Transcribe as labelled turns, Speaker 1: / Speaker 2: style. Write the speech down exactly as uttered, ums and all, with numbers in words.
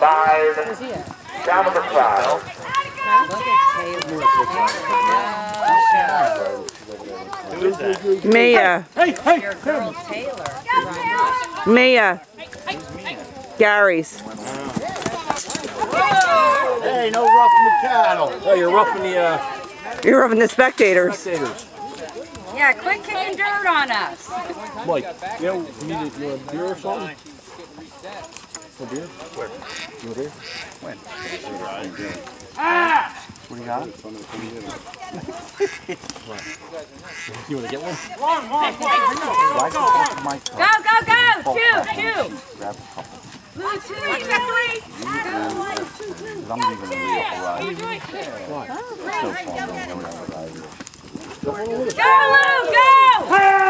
Speaker 1: Five. Down number five.
Speaker 2: Who is that?
Speaker 3: Mia.
Speaker 4: Hey, hey,
Speaker 5: Your girl Taylor.
Speaker 3: Mia. Gary's.
Speaker 4: hey, no roughing the cattle.
Speaker 2: Oh, you're roughing the uh,
Speaker 3: You're roughing the spectators.
Speaker 2: spectators.
Speaker 5: Yeah, quit kicking dirt on us.
Speaker 2: Mike, you know, you need a, you want a beer or something? A beer? Where? You want a beer? When?
Speaker 4: Ah!
Speaker 2: What do you got? What? You want to get one?
Speaker 4: One, one, one.
Speaker 5: Go, go, go! Shoot, shoot!
Speaker 2: Grab a couple.
Speaker 5: Blue two, two,
Speaker 2: I'm leaving the wheel for a ride. What? So fun, don't go down the ride.
Speaker 5: Go, Lou, go!